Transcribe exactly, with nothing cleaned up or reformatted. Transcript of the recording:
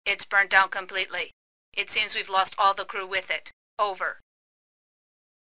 It's burnt down completely. It seems we've lost all the crew with it. Over.